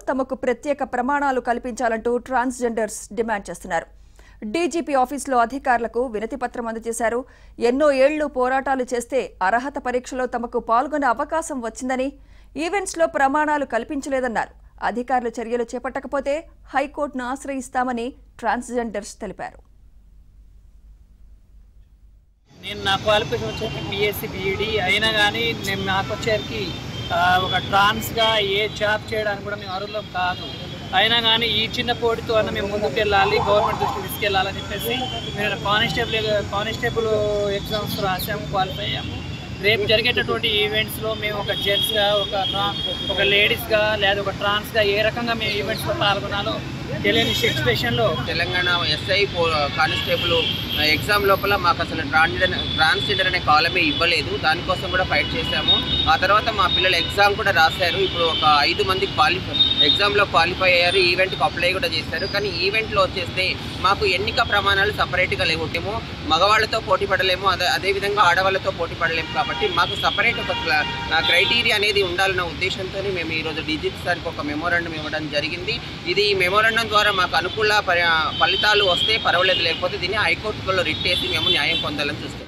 తమకు ప్రత్యేక ప్రమాణాలు కల్పించాలంటూ ట్రాన్స్జెండర్స్ డిమాండ్ చేస్తున్నారు. డీజీపీ ఆఫీసులో అధికారులకు వినతి పత్రం అందజేశారు. ఎన్నో ఏళ్లు పోరాటాలు చేస్తే అర్హత పరీక్షలో తమకు పాల్గొనే అవకాశం వచ్చిందని, ఈవెంట్స్లో ప్రమాణాలు కల్పించలేదన్నారు. అధికారులు చర్యలు చేపట్టకపోతే హైకోర్టును ఆశ్రయిస్తామని ట్రాన్స్జెండర్స్ తెలిపారు. నేను నా క్వాలిఫికేషన్ వచ్చేసి బీఎస్సీ బీఈడీ అయినా కానీ నేను నాకు వచ్చేసరికి ఒక ట్రాన్స్గా ఏ జాబ్ చేయడానికి కూడా మేము అర్హులం కాదు. అయినా కానీ ఈ చిన్న పోటీతో అన్న మేము ముందుకు వెళ్ళాలి, గవర్నమెంట్ దృష్టికి తీసుకెళ్ళాలని చెప్పేసి మేము కానిస్టేబుల్ ఎగ్జామ్స్ రాసాము, క్వాలిఫై అయ్యాము. రేపు జరిగేటటువంటి ఈవెంట్స్లో మేము ఒక జెంట్స్గా, ఒక లేడీస్గా లేదా ఒక ట్రాన్స్గా ఏ రకంగా మేము ఈవెంట్స్లో పాల్గొనాలో తెలియని సిచ్యువేషన్లో తెలంగాణ ఎస్ఐ కానిస్టేబుల్ ఎగ్జామ్ లోపల మాకు అసలు ట్రాన్స్జెండర్ అనే కాలమే ఇవ్వలేదు. దానికోసం కూడా ఫైట్ చేశాము. ఆ తర్వాత మా పిల్లలు ఎగ్జామ్ కూడా రాశారు. ఇప్పుడు ఒక 5 మంది ఎగ్జామ్లో క్వాలిఫై అయ్యారు, ఈవెంట్కి అప్లై కూడా చేశారు. కానీ ఈవెంట్లో వచ్చేస్తే మాకు ఎన్నిక ప్రమాణాలు సపరేట్గా లేవుటేమో, మగవాళ్ళతో పోటీ పడలేము, అదేవిధంగా ఆడవాళ్ళతో పోటీ పడలేము. కాబట్టి మాకు సపరేట్ ఒక క్రైటీరియా అనేది ఉండాలన్న ఉద్దేశంతో మేము ఈరోజు డీజీపీ సార్కి ఒక మెమోరాండం ఇవ్వడం జరిగింది. ఇది ఈ మెమోరాండం ద్వారా మాకు అనుకూల ఫలితాలు వస్తే పర్వాలేదు, లేకపోతే దీన్ని హైకోర్టులో రిట్ చేసి మేము న్యాయం పొందాలని చూస్తాం.